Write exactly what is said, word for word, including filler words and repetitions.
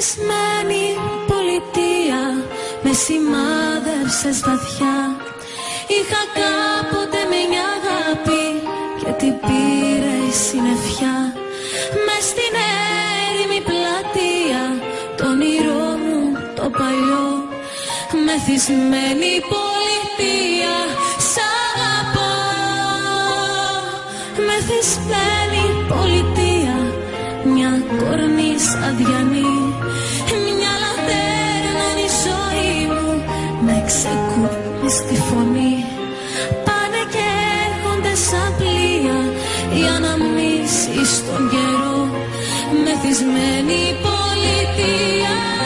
μεθυσμένη πολιτεία με σημάδευσες βαθιά. Είχα κάποτε μια αγάπη και την πήρε η συννεφιά. Μες στην έρημη πλατεία το όνειρό μου το παλιό. Μεθυσμένη πολιτεία σ' αγαπώ. Μεθυσμένη πολιτεία, μια κορνής αδιανή, μια λατέρνανη ζωή μου με ξεκούπνει στη φωνή. Πάνε και έρχονται σαν πλοία οι αναμνήσεις στον καιρό. Μεθυσμένη πολιτεία.